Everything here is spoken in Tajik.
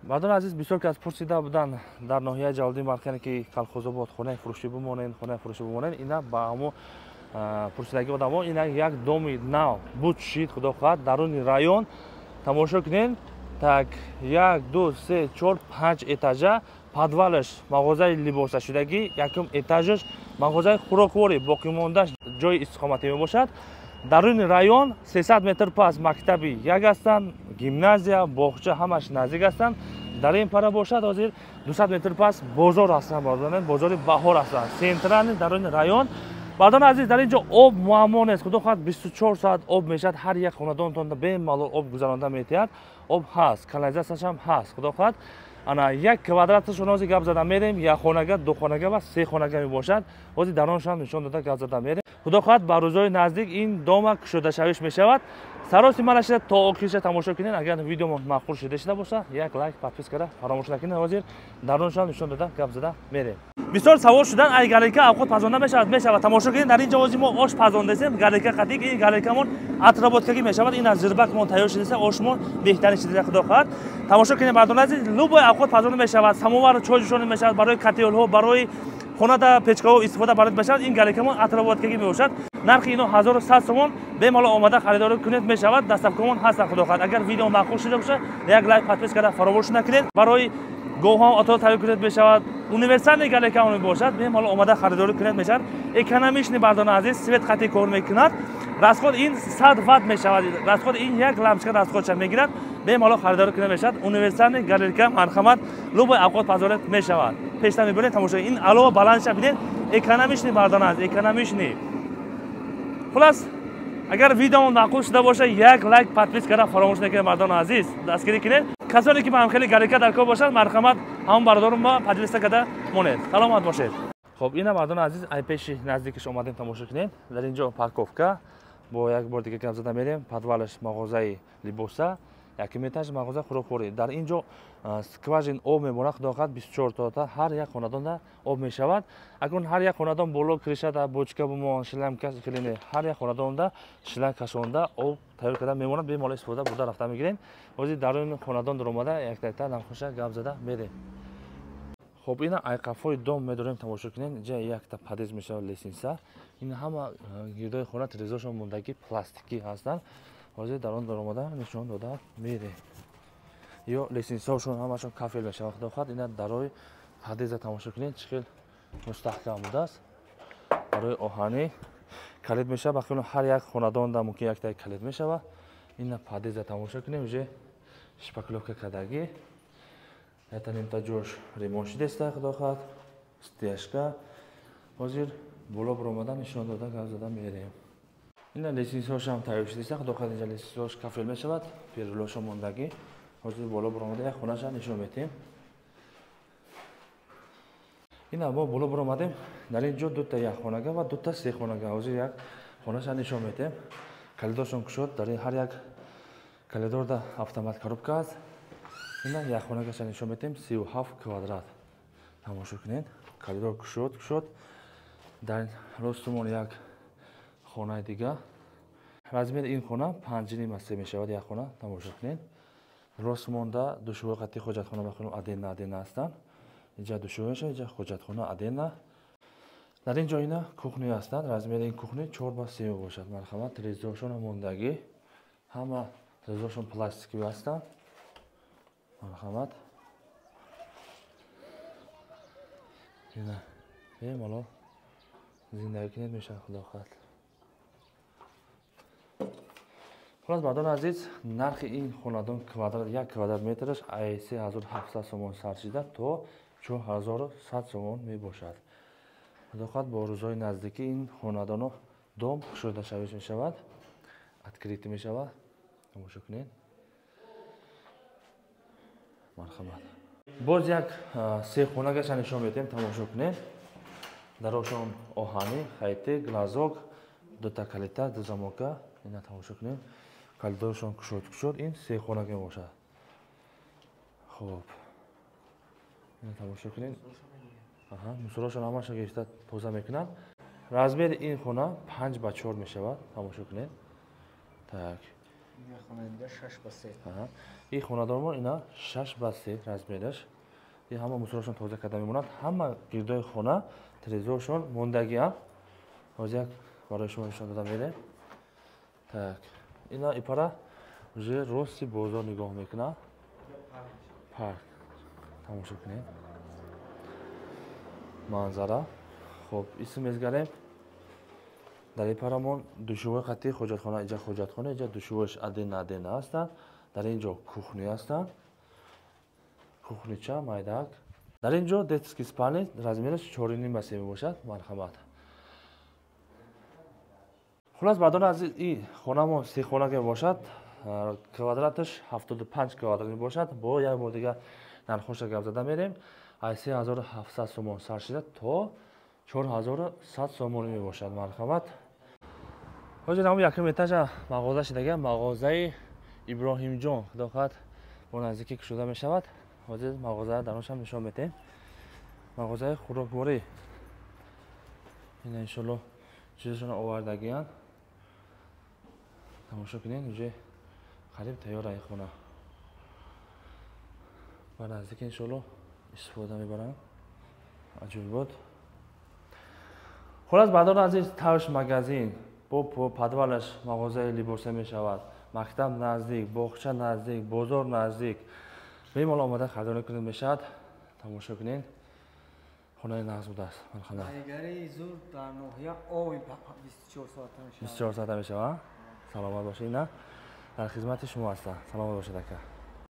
мардони азиз, бисёр кас пурсида буданд дар ноҳияи Ҷалолиддин Балхияне ки колхозобод хонаи фурӯшӣ бимонед, хонаи фурӯшӣ бимонед. Ина ба ҳамо пурсидагӣ одамо ина як доми нав буд шид худо хоҳад даруни район тамошо кунед. Так 1 2 3 4 5 этажа, подвалаш мағозаи либосашудагӣ, якум этажаш мағозаи хӯрокворӣ боқимондаш ҷои истиқоматӣ мебошад. Даруни район 300 метр пас мактаби як ҳастанд, гимназия, боғча ҳамаш наздик ҳастанд. Дар ин пара бошад ҳозир 200 метр пас бозор ҳастанд, бозори баҳор ҳастанд. Централи даруни район. Бардони азиз, дар ин ҷо об муаммо нест. Худо хоҳад 24 соат об мешавад, ҳар як хонадонтон бемалол об гузаронда метиҳад. Об ҳаст, канализатсияш ҳам ҳаст. Худо хоҳад ана як квадраташон ҳозир гап зада мерем, як хонага, ду хонага ва се хонага мебошад. Ҳозир дароншон нишон дода гап зада мерем. худо хоҳад ба рӯзҳои наздик ин дома кушодашавиш мешавад. Сароси мана шуда то охирша тамошо кунед. Агар видеомо маъқул шуда шуда боша, як лайк, подписка фаромӯш накунед. Ҳозир дароншон нишон дода гап зада мерем. бисёр савол шудан ай галерка авқот пазонда мешавад. Тамошо кунед. Дар ин ҷо ҳозир мо ош пазондасем. Галерка қатик, ин галеркамон атроботкагӣ мешавад. Ин аз зирбакмон тайёр шудааст. Ошмон беҳтарин шуда худо хоҳад. Тамошо кунед мардони азиз, лубой авқот пазонда мешавад. Самовар чой ҷӯшонда мешавад. Барои катеолҳо, барои хонада печкаҳо истифода барои мешавад. Ин галеркамон атроботкагӣ мебошад. Нархи ино 1100 сомон. Бемалол омада харидорӣ кунед мешавад. Дастафкамон ҳастанд худо хоҳад. Агар видео маъқул шуда боша, як лайк, подписка фаромӯш накунед. Барои гоҳам отро тайёр кунед мешавад. Универсальный галерка мебошад. Бемалол омада харидорӣ кунед мешавад. Экономичный бардони азиз, свет хати кор мекунад. Расход ин 100 ватт мешавад. Расход ин як лампочка расходша мегирад. Бемалол харидорӣ кунед мешавад. Универсальный галерка марҳамат, лубой авқот пазорет мешавад. Пешта мебинед, тамошо ин алова баландша бинед. Экономичный бардони азиз, экономичный. Хулас, агар видео маъқул шуда боша, як лайк, подписка фаромӯш накунед мардони азиз. Дастгирӣ кунед. کسانی که با هم خیلی галерка در کار باشند مرحمت همون برادرم با پادلیستا کده مونید. سلامت باشید. خب اینا مردان عزیز ای پیش نزدیکش اومدیم تماشا کنید. در اینجا پارکوفکا با یک بار دیگه گپ زدم میریم. پادوالش مغازه لیبوسا، یکی ایتاژ مغازه خوراکخوری. در اینجا скважин об мемонад худо хоҳад 24 та ҳар як хонадонда об мешавад. Агар ҳар як хонадон боло кришада бочка бумон шламка килине ҳар як хонадонда шланг кашонда об тайёр карда мемонад. бемалол истифода бурда рафта мегирем. ҳозир даруни хонадон дуромада якта намхоша гап зада мерем. хоб ина айқафҳои дом медорем тамошо кунем. ҷа якта падез мешавад лесинса. ин ҳама гирдои хона тирезошон мондаги пластикӣ ҳастанд. ҳозир дар он дуромада нишон дода мерем. ё лесинсаҳошон ҳамашон кафел мешавад. худо хоҳад ина дарои падеза тамошо кунед чӣ хел мустаҳкам будааст. барои оҳанӣ калид мешавад. вақти ҳар як хонадонда мумкин якта калид мешавад. ина падеза тамошо кунем. уже шпаклёвка кардагӣ. ята нимта ҷош ремонт шудааст худо хоҳад. стяжка. ҳозир боло биромада нишон дода гап зада мерем. ина лесинсаҳошам тайёр шудааст худо хоҳад. инҷа лесинсаҳош кафел мешавад. перилошо мондагӣ. ҳозир боло биромада як хонаша нишон метем. ина мо боло биромадем. дар ин ҷо дута як хонага ва дута се хонага. ҳозир як хонаша нишон метем. калидошон кушод. дар ин ҳар як калидорда автомат коробка аст. ина як хонагаша нишон метем. 37 квадрат. тамошо кунед. калидор кушод. дар ростумон як хонаи дига. размери ин хона 5.5 мешавад як хона. тамошо кунед. ростмонда душӯи қатӣ хоҷатхона бахунум адена ҳастанд. инҷа душӯиша, инҷа хоҷатхона адена. дар ин ҷо ина кухни ҳастанд. размери ин кухни 4x3 мебошад. марҳамат, тирезаҳошон мондагӣ. ҳама тирезаҳошон пластикӣ ҳастанд. марҳамат. ина бемалол зиндагӣ кунед мешавад худо хоҳад. خلاص مردان عزیز نرخ این خانه‌دان کوادرات یک کوادرات مترش 3700 سومون سر شده تا 4100 سومون می باشد. خداخواد با روزهای نزدیکی این خانه‌دان دام شده شویش می شود. ادکریت می شود. تماشا کنید. مرحمت. باز یک سه خانه‌گش نشون میدیم تماشا کنید. دراشون آهنی، خیتی، گلازوگ، دو تا کلیتا، دو زمانکا. اینا تماشا کنید. کلیداشون کشود این سه خانه باشد. خوب اینا تماشا کنید. مسئولاشون همش گشته توزیع میکنن. размер این خانه 5x4 میشود. تماشا کنید. так این خونه‌دار ما اینا 6 به 3 размерش. این همه مصرفشون تازه کرده میمونند. همه گردای خونه تلویزیونشون موندگی هم. باز یک برای شما نشون دادم میره. Так. اینا ایپارا уже راستی بازار نگاه میکنه. پارک. تماشا کنید. منظره. خب اسم میگذاریم. در این پرامون دوشوی خطی حاجتخانه اینجا حاجتخانه اینجا دوشویش ادین هستند. در اینجا کوخنی هستند. کوخنیچه مایدک. در اینجا детский спальня размерش 4.5 به 3 میباشد. مرحمت. خلاص بعد از این خونه‌مون سه خانه که باشد کوادراتش 75 کوادرات میباشد. با یک بار دیگه نرخش گپ زده میریم. از 3700 سوم سر شده تا 4100 سوم میباشد. مرحمت. حاجی نام یکم اتاج مغازه شده مغازه ابراهیم جان خداخواد با نزدیکی شده می شود. حاجی مغازه درونش هم نشون میدیم. مغازه خوراکواری این ان شاء الله چیزشون آوردگی ان تماشا کنین. اینجا قریب تیار این خونه با نزدیک ان شاء الله استفاده میبرن. عجیب بود. خلاص بعد از این تاش مغازین با پادوالش مغازه لباس می شود. مکتب نزدیک، باغچه نزدیک، بازار نزدیک. بیمال آماده خریداری کنید میشد. تماشا کنین. خونه نازک بود است. مرحبا. ایگری زور در ناحیه آوی 24 ساعت میشه. 24 ساعت میشه. سلامت باشید. نه در خدمت شما هستم. سلامت باشید.